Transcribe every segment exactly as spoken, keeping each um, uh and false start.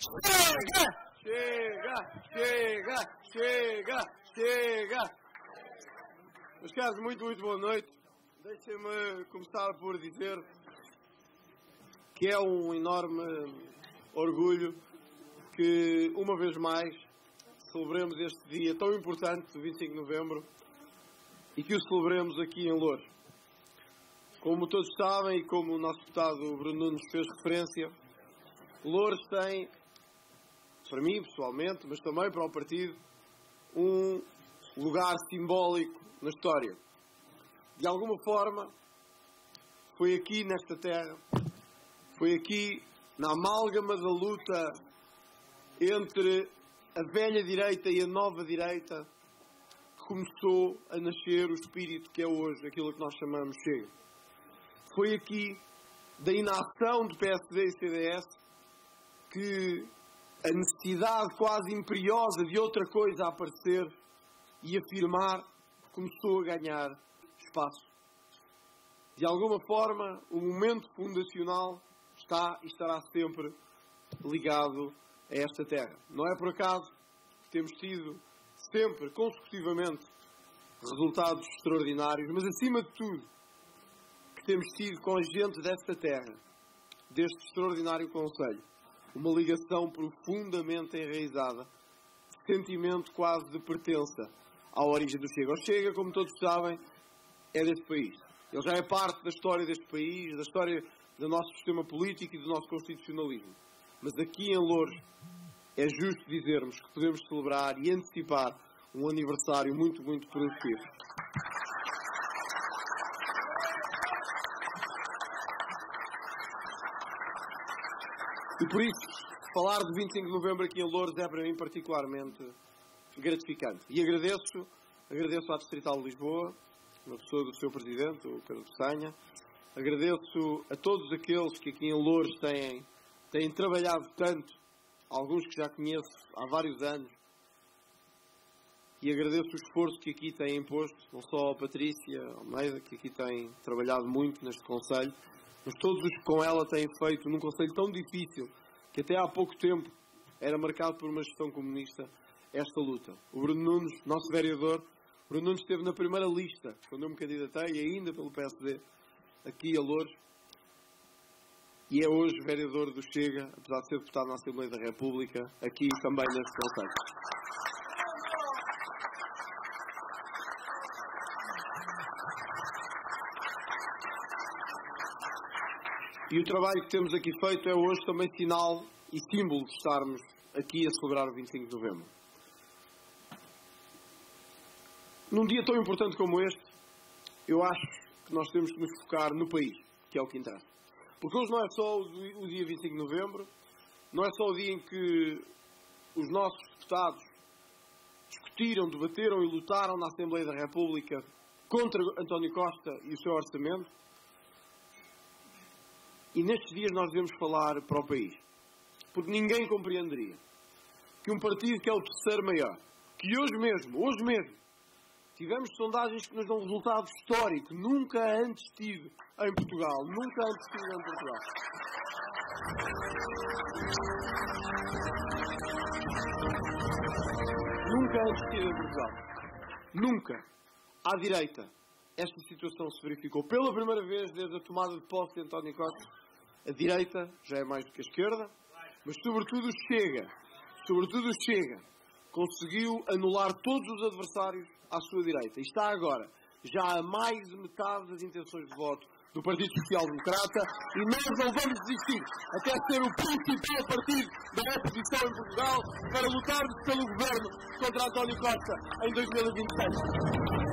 Chega! Chega! Chega! Chega! Chega! Meus caros, muito, muito boa noite. Deixem-me começar por dizer que é um enorme orgulho que, uma vez mais, celebremos este dia tão importante, vinte e cinco de novembro, e que o celebremos aqui em Loures. Como todos sabem, e como o nosso deputado Bruno Nunes fez referência, Loures tem, para mim pessoalmente, mas também para o partido, um lugar simbólico na história. De alguma forma, foi aqui nesta terra, foi aqui na amálgama da luta entre a velha direita e a nova direita que começou a nascer o espírito que é hoje aquilo que nós chamamos Chega. Foi aqui da inação do P S D e C D S que a necessidade quase imperiosa de outra coisa a aparecer e afirmar começou a ganhar espaço. De alguma forma, o momento fundacional está e estará sempre ligado a esta terra. Não é por acaso que temos tido sempre, consecutivamente, resultados extraordinários, mas acima de tudo, que temos tido com a gente desta terra, deste extraordinário concelho, uma ligação profundamente enraizada, sentimento quase de pertença à origem do Chega. O Chega, como todos sabem, é deste país. Ele já é parte da história deste país, da história do nosso sistema político e do nosso constitucionalismo. Mas aqui em Loures é justo dizermos que podemos celebrar e antecipar um aniversário muito, muito produtivo. E por isso, falar de vinte e cinco de novembro aqui em Loures é para mim particularmente gratificante. E agradeço, agradeço à Distrital de Lisboa, na pessoa do seu Presidente, o Pedro Pessanha. Agradeço a todos aqueles que aqui em Loures têm, têm trabalhado tanto, alguns que já conheço há vários anos, e agradeço o esforço que aqui têm imposto, não só a Patrícia Almeida, que aqui tem trabalhado muito neste Conselho, mas todos os que com ela têm feito num Conselho tão difícil, que até há pouco tempo era marcado por uma gestão comunista, esta luta. O Bruno Nunes, nosso vereador, o Bruno Nunes esteve na primeira lista, quando eu me candidatei, ainda pelo P S D, aqui a Loures, e é hoje vereador do Chega, apesar de ser deputado na Assembleia da República, aqui também neste Conselho. E o trabalho que temos aqui feito é hoje também sinal e símbolo de estarmos aqui a celebrar o vinte e cinco de novembro. Num dia tão importante como este, eu acho que nós temos que nos focar no país, que é o que interessa. Porque hoje não é só o dia vinte e cinco de novembro, não é só o dia em que os nossos deputados discutiram, debateram e lutaram na Assembleia da República contra António Costa e o seu orçamento. E nestes dias nós devemos falar para o país. Porque ninguém compreenderia que um partido que é o terceiro maior, que hoje mesmo, hoje mesmo, tivemos sondagens que nos dão um resultado histórico, nunca antes tido em Portugal, nunca antes tido em Portugal. Nunca antes tido em Portugal. Nunca, à direita, esta situação se verificou pela primeira vez desde a tomada de posse de António Costa. A direita já é mais do que a esquerda, mas sobretudo o Chega, sobretudo o Chega, conseguiu anular todos os adversários à sua direita. E está agora já a mais de metade das intenções de voto do Partido Social Democrata e nós não vamos desistir até ser o principal partido da oposição em Portugal para lutarmos pelo governo contra António Costa em dois mil e vinte e seis.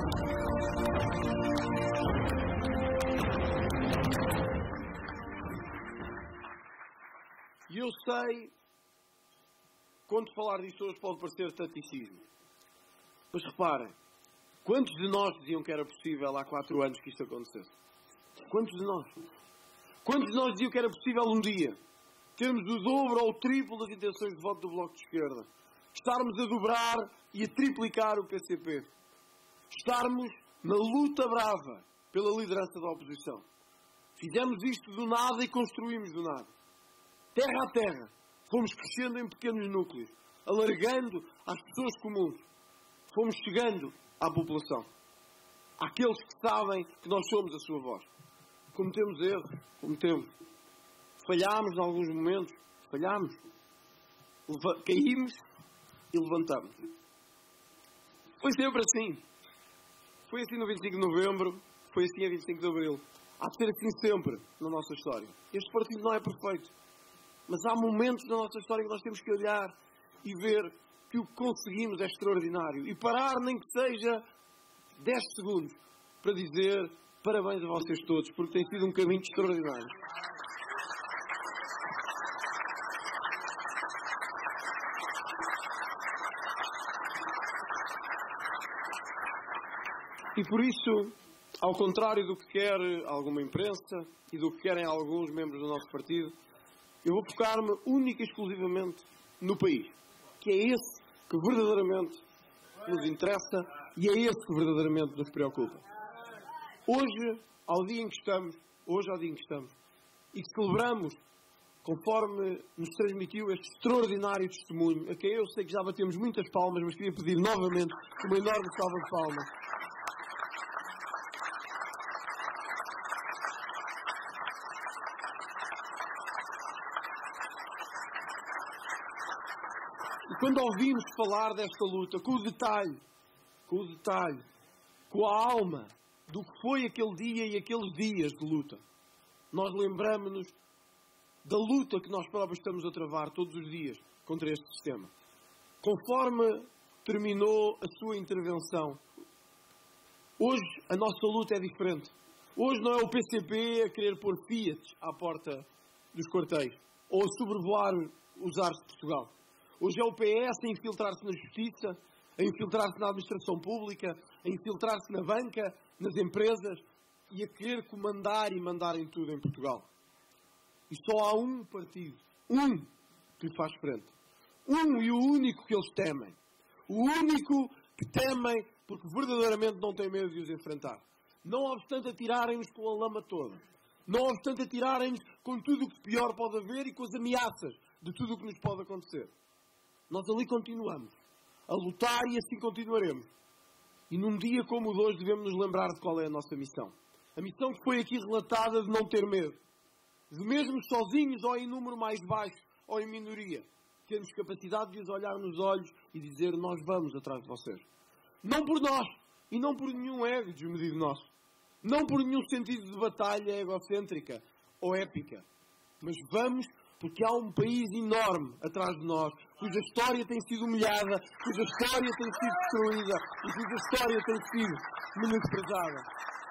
E eu sei, quando falar disso hoje pode parecer taticismo. Mas reparem, quantos de nós diziam que era possível há quatro anos que isto acontecesse? Quantos de nós? Quantos de nós diziam que era possível um dia termos o dobro ou o triplo das intenções de voto do Bloco de Esquerda? Estarmos a dobrar e a triplicar o P C P? Estarmos na luta brava pela liderança da oposição? Fizemos isto do nada e construímos do nada. Terra a terra, Fomos crescendo em pequenos núcleos, alargando às pessoas comuns. Fomos chegando à população. Àqueles que sabem que nós somos a sua voz. Cometemos erros, cometemos. Falhámos em alguns momentos, falhámos. Leva- caímos e levantamos. Foi sempre assim. Foi assim no vinte e cinco de novembro, foi assim a vinte e cinco de abril. Há de ser assim sempre na nossa história. Este partido não é perfeito. Mas há momentos na nossa história que nós temos que olhar e ver que o que conseguimos é extraordinário. E parar, nem que seja dez segundos, para dizer parabéns a vocês todos, porque tem sido um caminho extraordinário. E por isso, ao contrário do que quer alguma imprensa e do que querem alguns membros do nosso partido, eu vou focar-me única e exclusivamente no país, que é esse que verdadeiramente nos interessa e é esse que verdadeiramente nos preocupa. Hoje, ao dia em que estamos, hoje ao dia em que estamos, e que celebramos, conforme nos transmitiu este extraordinário testemunho, a quem eu sei que já batemos muitas palmas, mas queria pedir novamente uma enorme salva de palmas. E quando ouvimos falar desta luta, com o detalhe, com o detalhe, com a alma do que foi aquele dia e aqueles dias de luta, nós lembramos-nos da luta que nós próprios estamos a travar todos os dias contra este sistema. Conforme terminou a sua intervenção, hoje a nossa luta é diferente. Hoje não é o P C P a querer pôr Fiat à porta dos quartéis ou a sobrevoar os ares de Portugal. Hoje é o P S a infiltrar-se na justiça, a infiltrar-se na administração pública, a infiltrar-se na banca, nas empresas e a querer comandar e mandar em tudo em Portugal. E só há um partido, um, que lhe faz frente. Um e o único que eles temem. O único que temem porque verdadeiramente não têm medo de os enfrentar. Não obstante atirarem-nos com a lama toda. Não obstante atirarem-nos com tudo o que pior pode haver e com as ameaças de tudo o que nos pode acontecer. Nós ali continuamos a lutar e assim continuaremos. E num dia como o de hoje devemos nos lembrar de qual é a nossa missão. A missão que foi aqui relatada de não ter medo. De mesmo sozinhos ou em número mais baixo ou em minoria, termos capacidade de os olhar nos olhos e dizer nós vamos atrás de vocês. Não por nós e não por nenhum ego desmedido nosso. Não por nenhum sentido de batalha egocêntrica ou épica. Mas vamos porque há um país enorme atrás de nós, cuja história tem sido humilhada, cuja história tem sido destruída e cuja história tem sido menosprezada.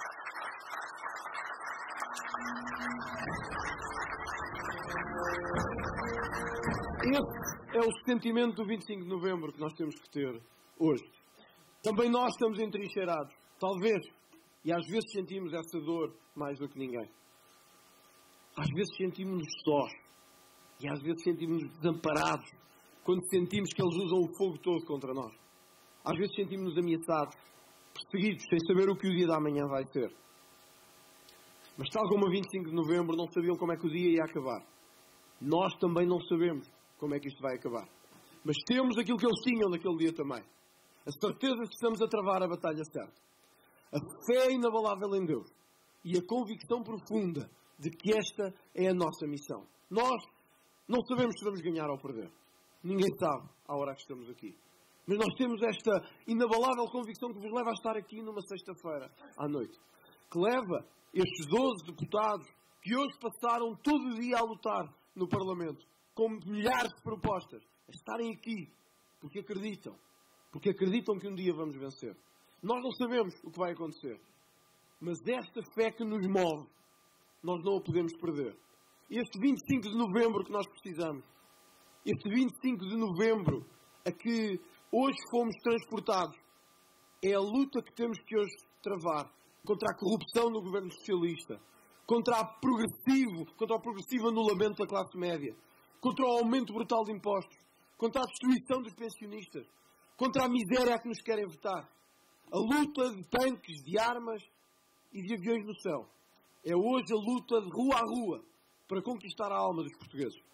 Esse é o sentimento do vinte e cinco de novembro que nós temos que ter hoje. Também nós estamos entrincheirados, talvez, e às vezes sentimos essa dor mais do que ninguém. Às vezes sentimos-nos sós. E às vezes sentimos-nos desamparados quando sentimos que eles usam o fogo todo contra nós. Às vezes sentimos-nos ameaçados, perseguidos, sem saber o que o dia da manhã vai ser. Mas tal como a vinte e cinco de novembro não sabiam como é que o dia ia acabar. Nós também não sabemos como é que isto vai acabar. Mas temos aquilo que eles tinham naquele dia também. A certeza de que estamos a travar a batalha certa. A fé inabalável em Deus. E a convicção profunda de que esta é a nossa missão. Nós não sabemos se vamos ganhar ou perder. Ninguém sabe à hora que estamos aqui. Mas nós temos esta inabalável convicção que vos leva a estar aqui numa sexta-feira à noite. Que leva estes doze deputados que hoje passaram todo o dia a lutar no Parlamento, com milhares de propostas, a estarem aqui porque acreditam. Porque acreditam que um dia vamos vencer. Nós não sabemos o que vai acontecer. Mas esta fé que nos move, nós não a podemos perder. Este vinte e cinco de novembro que nós precisamos, este vinte e cinco de novembro a que hoje fomos transportados, é a luta que temos que hoje travar contra a corrupção no governo socialista, contra, a progressivo, contra o progressivo anulamento da classe média, contra o aumento brutal de impostos, contra a destruição dos pensionistas, contra a miséria a que nos querem votar. A luta de tanques, de armas e de aviões no céu. É hoje a luta de rua a rua para conquistar a alma dos portugueses.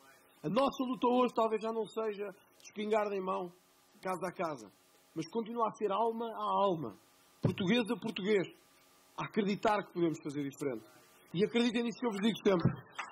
A nossa luta hoje talvez já não seja de espingarda em mão, casa a casa, mas continua a ser alma a alma, português a português, a acreditar que podemos fazer diferente. E acreditem nisso que eu vos digo sempre.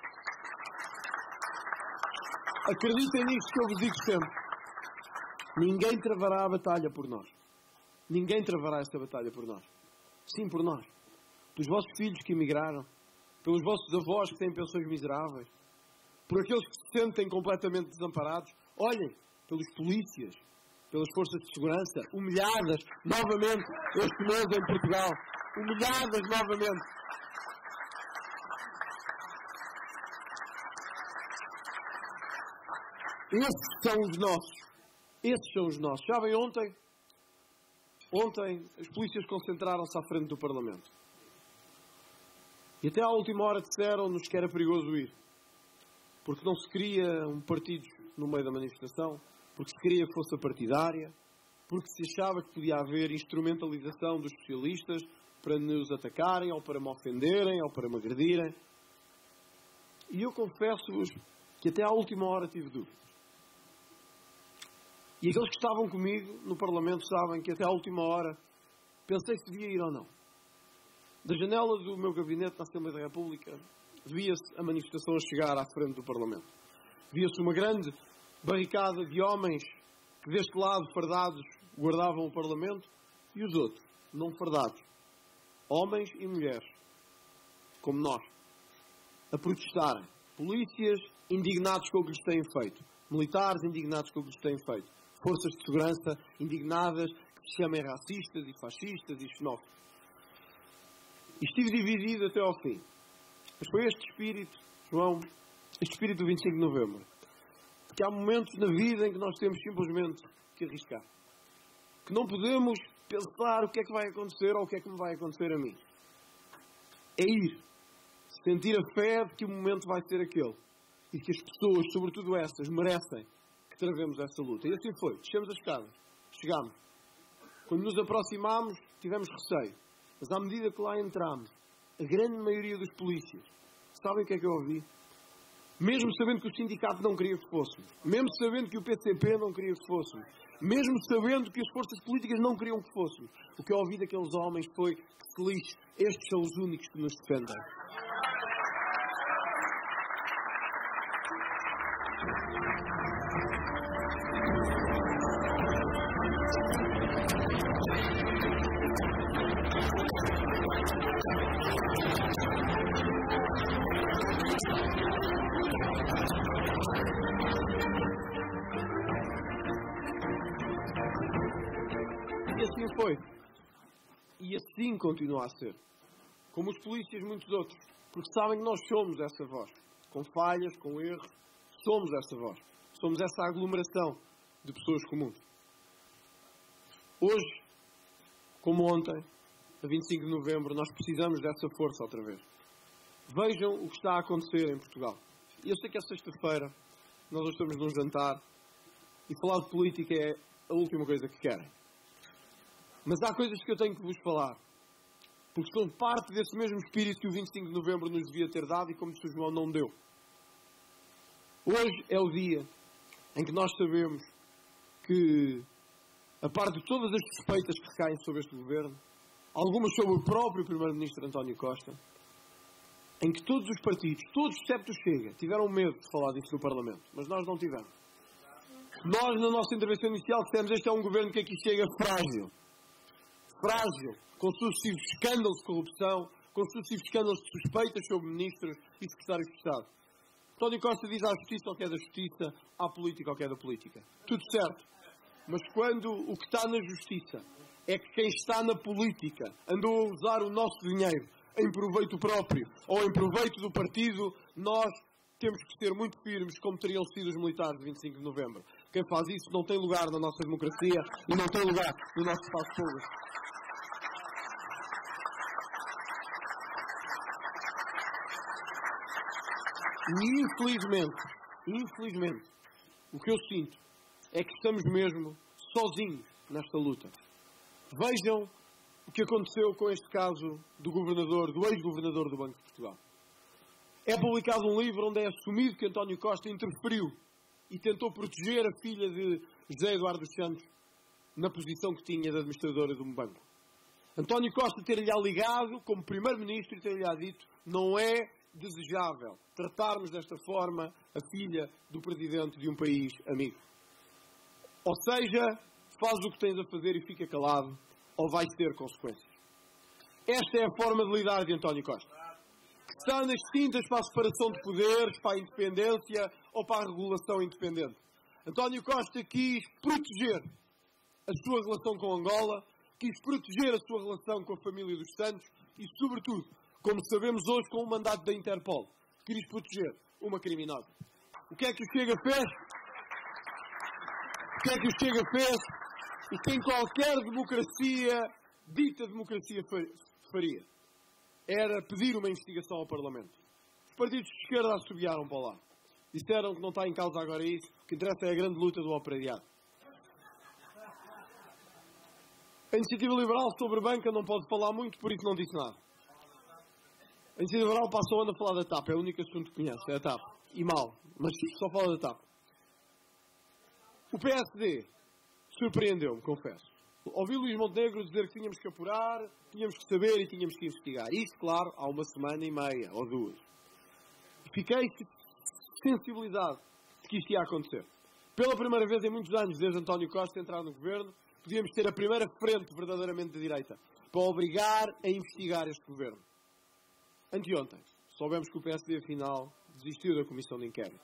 Acreditem nisso que eu vos digo sempre. Ninguém travará a batalha por nós. Ninguém travará esta batalha por nós. Sim, por nós. Pelos vossos filhos que emigraram, pelos vossos avós que têm pensões miseráveis, por aqueles que se sentem completamente desamparados. Olhem, pelos polícias, pelas forças de segurança, humilhadas novamente este mês em Portugal. Humilhadas novamente. Esses são os nossos. Esses são os nossos. Sabem, ontem, ontem as polícias concentraram-se à frente do Parlamento. E até à última hora disseram-nos que era perigoso ir. Porque não se queria um partido no meio da manifestação, porque se queria que fosse partidária, porque se achava que podia haver instrumentalização dos socialistas para nos atacarem, ou para me ofenderem, ou para me agredirem. E eu confesso-vos que até à última hora tive dúvidas. E aqueles que estavam comigo no Parlamento sabem que até à última hora pensei se devia ir ou não. Da janela do meu gabinete na Assembleia da República via-se a manifestação a chegar à frente do Parlamento. Via-se uma grande barricada de homens que deste lado, fardados, guardavam o Parlamento, e os outros, não fardados. Homens e mulheres, como nós, a protestarem. Polícias indignados com o que lhes têm feito. Militares indignados com o que lhes têm feito. Forças de segurança indignadas que se chamem racistas e fascistas e xenófobos. E estive dividido até ao fim. Mas foi este espírito, João, este espírito do vinte e cinco de novembro, que há momentos na vida em que nós temos simplesmente que arriscar. Que não podemos pensar o que é que vai acontecer ou o que é que me vai acontecer a mim. É ir. Sentir a fé de que o momento vai ser aquele. E que as pessoas, sobretudo essas, merecem que travemos essa luta. E assim foi. Descemos as escadas. Chegámos. Quando nos aproximámos, tivemos receio. Mas à medida que lá entramos, a grande maioria dos polícias, sabem o que é que eu ouvi? Mesmo sabendo que o sindicato não queria que fôssemos, mesmo sabendo que o P C P não queria que fôssemos, mesmo sabendo que as forças políticas não queriam que fôssemos, o que eu ouvi daqueles homens foi que se lixe, estes são os únicos que nos defendem. E assim foi. E assim continua a ser. Como os polícias e muitos outros. Porque sabem que nós somos essa voz. Com falhas, com erros. Somos essa voz. Somos essa aglomeração de pessoas comuns. Hoje, como ontem, a vinte e cinco de novembro, nós precisamos dessa força outra vez. Vejam o que está a acontecer em Portugal. Eu sei que é sexta-feira, nós hoje estamos num jantar, e falar de política é a última coisa que querem. Mas há coisas que eu tenho que vos falar, porque são parte desse mesmo espírito que o vinte e cinco de novembro nos devia ter dado e como disse o João, não deu. Hoje é o dia em que nós sabemos que, a par de todas as suspeitas que recaem sobre este governo, algumas sobre o próprio primeiro-ministro António Costa, em que todos os partidos, todos excepto o Chega, tiveram medo de falar disso no Parlamento, mas nós não tivemos. Nós, na nossa intervenção inicial, dissemos que este é um governo que aqui chega frágil. Frágil, com sucessivos escândalos de corrupção, com sucessivos escândalos de suspeitas sobre ministros e secretários de Estado. António Costa diz à justiça o que é da justiça, à política o que é da política. Tudo certo. Mas quando o que está na justiça é que quem está na política andou a usar o nosso dinheiro em proveito próprio ou em proveito do partido, nós temos que ser muito firmes, como teriam sido os militares de vinte e cinco de novembro. Quem faz isso não tem lugar na nossa democracia e não tem lugar no nosso espaço público. E infelizmente, infelizmente, o que eu sinto é que estamos mesmo sozinhos nesta luta. Vejam o que aconteceu com este caso do governador, do ex-governador do Banco de Portugal. É publicado um livro onde é assumido que António Costa interferiu e tentou proteger a filha de José Eduardo dos Santos na posição que tinha de administradora de um banco. António Costa ter-lhe ligado, como Primeiro-Ministro, e ter-lhe dito: não é desejável tratarmos desta forma a filha do Presidente de um país amigo. Ou seja, faz o que tens a fazer e fica calado, ou vais ter consequências. Esta é a forma de lidar de António Costa, que está nas tintas para a separação de poderes, para a independência ou para a regulação independente. António Costa quis proteger a sua relação com Angola, quis proteger a sua relação com a família dos Santos e, sobretudo, como sabemos hoje, com o mandato da Interpol, quis proteger uma criminosa. O que é que o Chega fez? O que é que o Chega fez? O que em qualquer democracia, dita democracia, faria. Era pedir uma investigação ao Parlamento. Os partidos de esquerda assobiaram para lá. Disseram que não está em causa agora isso, o que interessa é a grande luta do operariado. A Iniciativa Liberal sobre banca não pode falar muito, por isso não disse nada. A Iniciativa Liberal passa o ano a falar da TAP, é o único assunto que conhece, é a TAP. E mal, mas só fala da TAP. O P S D surpreendeu-me, confesso. Ouvi Luís Montenegro dizer que tínhamos que apurar, tínhamos que saber e tínhamos que investigar. Isto, claro, há uma semana e meia, ou duas. Fiquei sensibilizado de que isto ia acontecer. Pela primeira vez em muitos anos, desde António Costa entrar no governo, podíamos ter a primeira frente verdadeiramente de direita para obrigar a investigar este governo. Anteontem, soubemos que o P S D, afinal, desistiu da comissão de inquérito.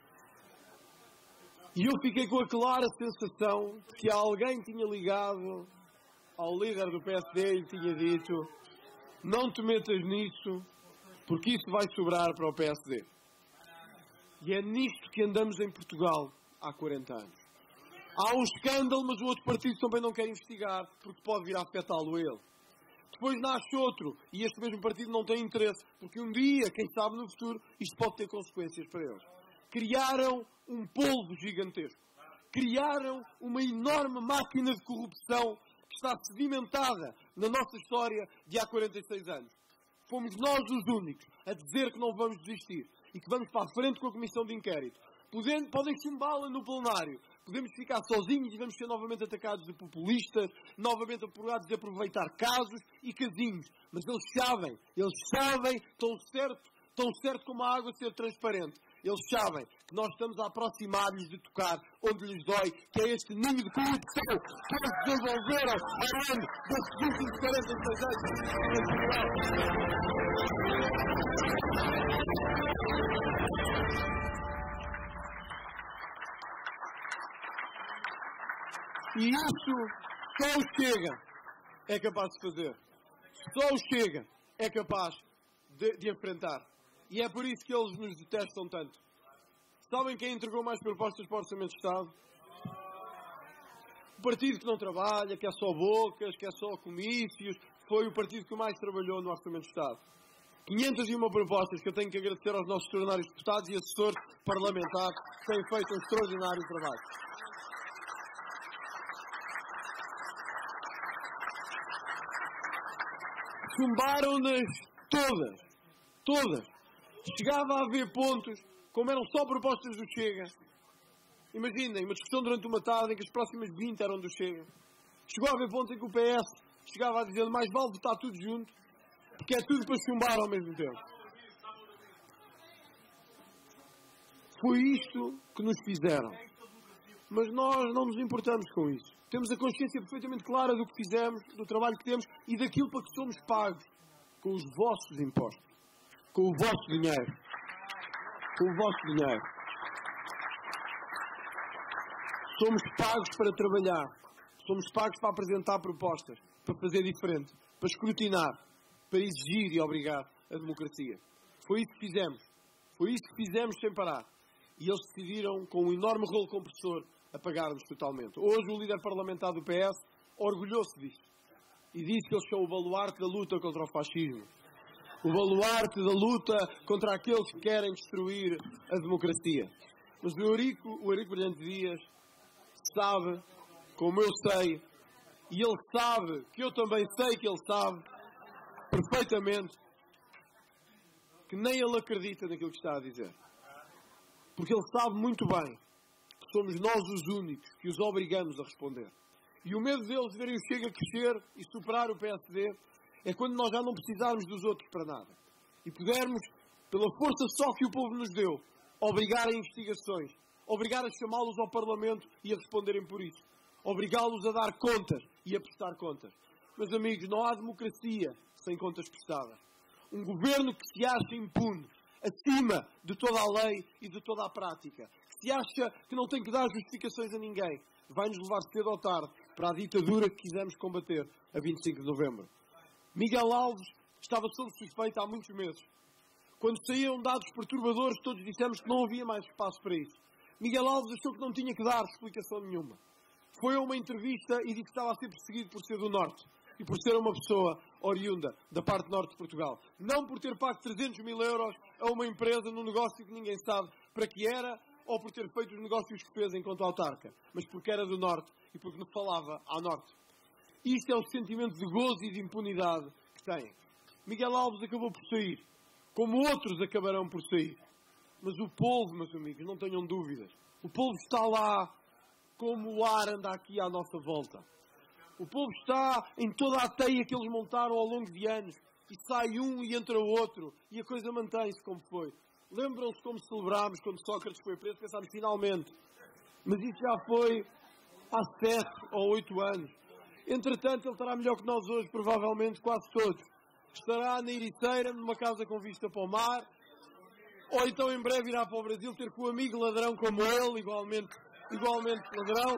E eu fiquei com a clara sensação de que alguém tinha ligado ao líder do P S D e tinha dito: não te metas nisso, porque isso vai sobrar para o P S D. E é nisto que andamos em Portugal há quarenta anos. Há um escândalo, mas o outro partido também não quer investigar, porque pode vir a afetá-lo ele. Depois nasce outro, e este mesmo partido não tem interesse, porque um dia, quem sabe no futuro, isto pode ter consequências para eles. Criaram um polvo gigantesco. Criaram uma enorme máquina de corrupção que está sedimentada na nossa história de há quarenta e seis anos. Fomos nós os únicos a dizer que não vamos desistir e que vamos para a frente com a comissão de inquérito. Podem, podem chumbá-la no plenário. Podemos ficar sozinhos e vamos ser novamente atacados de populistas, novamente apurados de aproveitar casos e casinhos. Mas eles sabem, eles sabem, tão certo, tão certo como a água ser transparente. Eles sabem que nós estamos a aproximar-lhes de tocar onde lhes dói, que é este ninho de corrupção que eles desenvolveram ao longo destes últimos quarenta e seis anos. E isso só o Chega é capaz de fazer. Só o Chega é capaz de, de enfrentar. E é por isso que eles nos detestam tanto. Sabem quem entregou mais propostas para o Orçamento de Estado? O partido que não trabalha, que é só bocas, que é só comícios, foi o partido que mais trabalhou no Orçamento de Estado. quinhentas e uma propostas que eu tenho que agradecer aos nossos extraordinários deputados e assessores parlamentares que têm feito um extraordinário trabalho. Chumbaram-nas todas. Todas. Chegava a haver pontos, como eram só propostas do Chega. Imaginem, uma discussão durante uma tarde em que as próximas vinte eram do Chega. Chegou a haver pontos em que o P S chegava a dizer: mais vale votar tudo junto, porque é tudo para chumbar ao mesmo tempo. Foi isto que nos fizeram. Mas nós não nos importamos com isso. Temos a consciência perfeitamente clara do que fizemos, do trabalho que temos e daquilo para que somos pagos. Com os vossos impostos. Com o vosso dinheiro. Com o vosso dinheiro. Somos pagos para trabalhar. Somos pagos para apresentar propostas. Para fazer diferente. Para escrutinar. Para exigir e obrigar a democracia. Foi isso que fizemos. Foi isso que fizemos sem parar. E eles decidiram, com um enorme rolo compressor, apagar-nos totalmente. Hoje o líder parlamentar do P S orgulhou-se disso. E disse que eles são o baluarte da luta contra o fascismo. O baluarte da luta contra aqueles que querem destruir a democracia. Mas o Eurico, o Eurico Brilhante Dias sabe, como eu sei, e ele sabe, que eu também sei que ele sabe, perfeitamente, que nem ele acredita naquilo que está a dizer. Porque ele sabe muito bem somos nós os únicos que os obrigamos a responder. E o medo deles verem o Chega crescer e superar o P S D é quando nós já não precisarmos dos outros para nada. E pudermos, pela força só que o povo nos deu, obrigar a investigações, obrigar a chamá-los ao Parlamento e a responderem por isso, obrigá-los a dar contas e a prestar contas. Meus amigos, não há democracia sem contas prestadas. Um governo que se acha impune, acima de toda a lei e de toda a prática, que se acha que não tem que dar justificações a ninguém, vai-nos levar cedo ou tarde para a ditadura que quisemos combater a vinte e cinco de novembro. Miguel Alves estava sob suspeita há muitos meses. Quando saíram dados perturbadores, todos dissemos que não havia mais espaço para isso. Miguel Alves achou que não tinha que dar explicação nenhuma. Foi a uma entrevista e disse que estava a ser perseguido por ser do Norte e por ser uma pessoa oriunda da parte norte de Portugal. Não por ter pago trezentos mil euros a uma empresa num negócio que ninguém sabe para que era, ou por ter feito os negócios que fez enquanto autarca, mas porque era do Norte e porque não falava ao Norte. Isto é o sentimento de gozo e de impunidade que tem. Miguel Alves acabou por sair, como outros acabarão por sair. Mas o povo, meus amigos, não tenham dúvidas. O povo está lá como o ar anda aqui à nossa volta. O povo está em toda a teia que eles montaram ao longo de anos. E sai um e entra outro. E a coisa mantém-se como foi. Lembram-se como celebrámos quando Sócrates foi preso? Pensámos finalmente. Mas isso já foi há sete ou oito anos. Entretanto, ele estará melhor que nós hoje, provavelmente quase todos. Estará na Ericeira, numa casa com vista para o mar. Ou então em breve irá para o Brasil ter com um amigo ladrão como ele, igualmente, igualmente ladrão.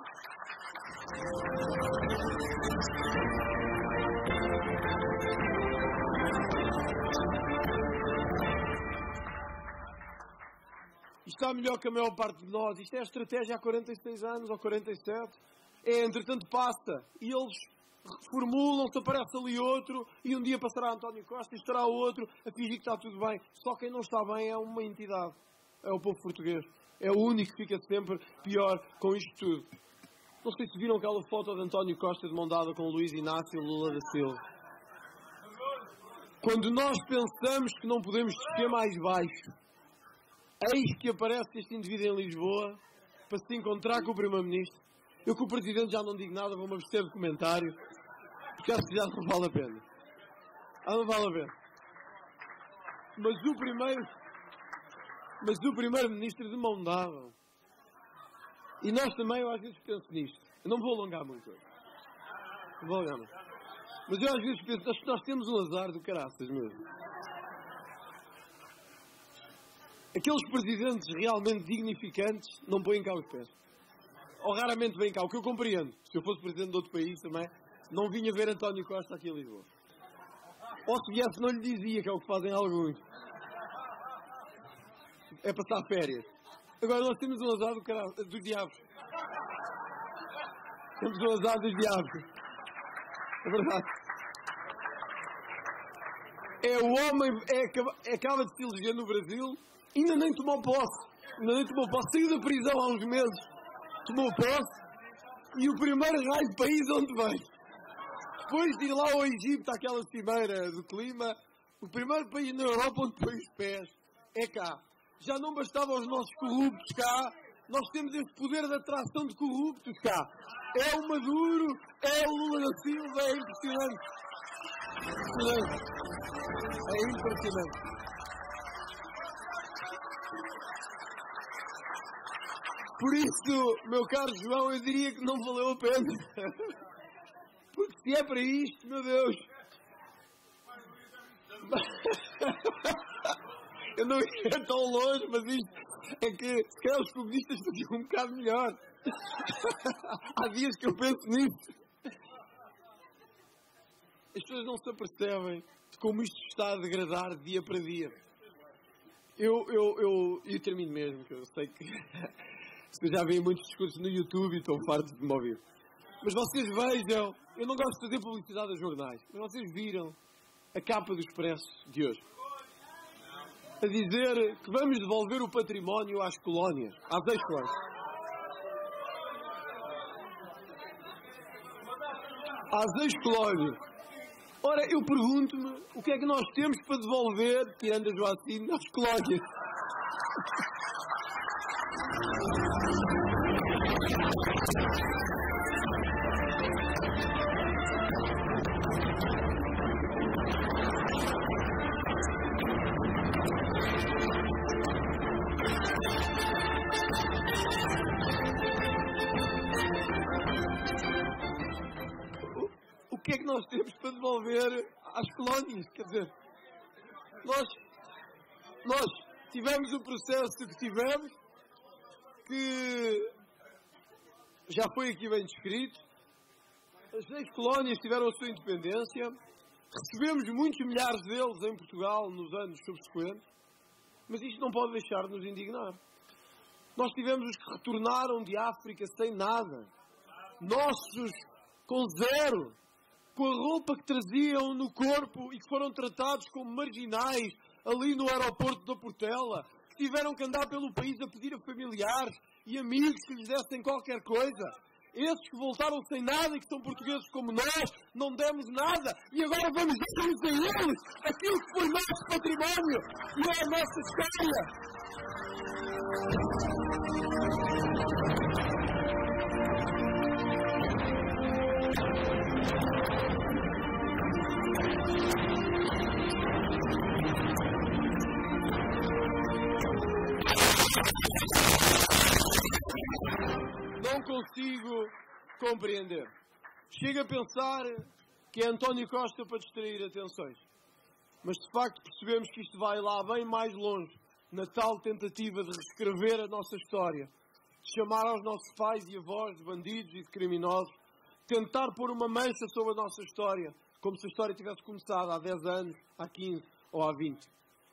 Está melhor que a maior parte de nós. Isto é a estratégia há quarenta e seis anos ou quarenta e sete. É, entretanto, passa. E eles formulam-se, aparece ali outro, e um dia passará António Costa e estará outro a fingir que está tudo bem. Só quem não está bem é uma entidade. É o povo português. É o único que fica sempre pior com isto tudo. Não sei se viram aquela foto de António Costa de mão dada com Luís Inácio Lula da Silva. Quando nós pensamos que não podemos descer mais baixo, eis que aparece este indivíduo em Lisboa para se encontrar com o Primeiro-Ministro. Eu com o Presidente já não digo nada, vou-me abster de comentário, porque acho que já não vale a pena. Ah, não vale a pena. Mas o primeiro... Mas o Primeiro-Ministro de mão dada. E nós também, eu às vezes penso nisto. Eu não vou alongar muito hoje. Não vou alongar muito. Mas eu às vezes penso, nós, nós temos um azar do caraças mesmo. Aqueles presidentes realmente dignificantes não põem cá os pés. Ou raramente vêm cá. O que eu compreendo, se eu fosse presidente de outro país também, não vinha ver António Costa aqui em Lisboa. Ou se viesse não lhe dizia, que é o que fazem alguns. É passar férias. Agora nós temos um azar do caralho, dos diabos. Temos um azar dos diabos. É verdade. É o homem, é, é, acaba de se eleger no Brasil, ainda nem tomou posse. Ainda nem tomou posse. Saiu da prisão há uns meses. Tomou posse. E o primeiro raio de país onde vem. Depois de ir lá ao Egito, àquela cimeira do clima, o primeiro país na Europa onde põe os pés é cá. Já não bastavam os nossos corruptos cá, nós temos esse poder de atração de corruptos cá. É o Maduro, é o Lula da Silva, é impressionante. Impressionante. É impressionante. Por isso, meu caro João, eu diria que não valeu a pena. Porque se é para isto, meu Deus. Eu não ia tão longe, mas isto é que se calhar os comunistas faziam um bocado melhor. Há dias que eu penso nisso. As pessoas não se apercebem de como isto está a degradar dia para dia. Eu, eu, eu, eu termino mesmo, que eu sei que eu já vejo muitos discursos no YouTube e estou farto de me ouvir. Mas vocês vejam, eu não gosto de fazer publicidade a jornais, mas vocês viram a capa do Expresso de hoje. A dizer que vamos devolver o património às colónias, às ex-colónias. Às ex-colónias. Ora, eu pergunto-me, o que é que nós temos para devolver, tirando a Joacim, às colónias? O que é que nós temos para devolver às colónias? Quer dizer, nós, nós tivemos o processo que tivemos, que já foi aqui bem descrito. As seis colónias tiveram a sua independência. Recebemos muitos milhares deles em Portugal nos anos subsequentes. Mas isto não pode deixar de nos indignar. Nós tivemos os que retornaram de África sem nada. Nossos com zero. Com a roupa que traziam no corpo e que foram tratados como marginais ali no aeroporto da Portela, que tiveram que andar pelo país a pedir a familiares e amigos que lhes dessem qualquer coisa. Esses que voltaram sem nada e que são portugueses como nós, não demos nada e agora vamos dar-nos a eles aquilo que foi nosso património e é a nossa história. Não consigo compreender. Chego a pensar que é António Costa para distrair atenções. Mas de facto percebemos que isto vai lá bem mais longe, na tal tentativa de reescrever a nossa história, de chamar aos nossos pais e avós de bandidos e de criminosos, tentar pôr uma mancha sobre a nossa história, como se a história tivesse começado há dez anos, há quinze ou há vinte.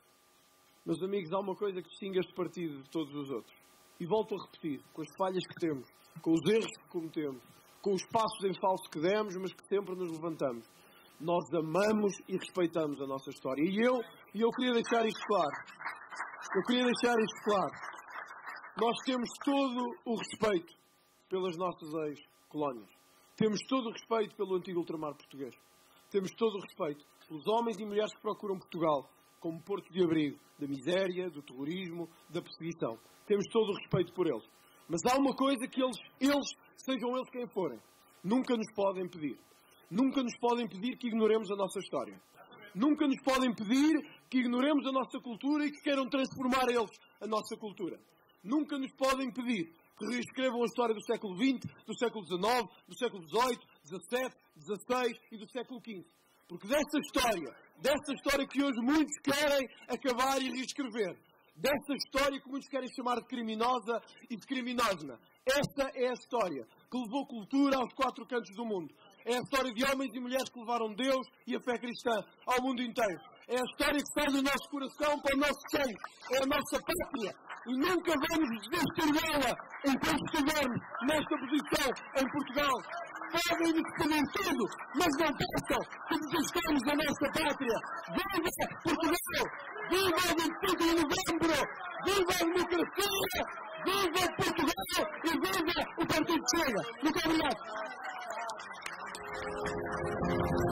Meus amigos, há uma coisa que distingue este partido de todos os outros. E volto a repetir, com as falhas que temos, com os erros que cometemos, com os passos em falso que demos, mas que sempre nos levantamos. Nós amamos e respeitamos a nossa história. E eu, e eu queria deixar isto claro. Eu queria deixar isto claro. Nós temos todo o respeito pelas nossas ex-colónias. Temos todo o respeito pelo antigo ultramar português. Temos todo o respeito pelos homens e mulheres que procuram Portugal como porto de abrigo da miséria, do terrorismo, da perseguição. Temos todo o respeito por eles. Mas há uma coisa que eles, eles, sejam eles quem forem, nunca nos podem pedir. Nunca nos podem pedir que ignoremos a nossa história. Nunca nos podem pedir que ignoremos a nossa cultura e que queiram transformar eles a nossa cultura. Nunca nos podem pedir que reescrevam a história do século vinte, do século dezanove, do século dezoito, dezassete, dezasseis e do século quinze. Porque dessa história, dessa história que hoje muitos querem acabar e reescrever, dessa história que muitos querem chamar de criminosa e de criminosna, essa é a história que levou cultura aos quatro cantos do mundo. É a história de homens e mulheres que levaram Deus e a fé cristã ao mundo inteiro. É a história que sai do nosso coração para o nosso sangue. É a nossa pátria. E nunca vamos desistir dela enquanto estivermos nesta posição em Portugal. Podem nos pedir tudo, mas não pensam que desistamos da nossa pátria. Viva Portugal! Viva o vinte e cinco de novembro! Viva a democracia! Viva Portugal! E viva o Partido Chega! Muito obrigado!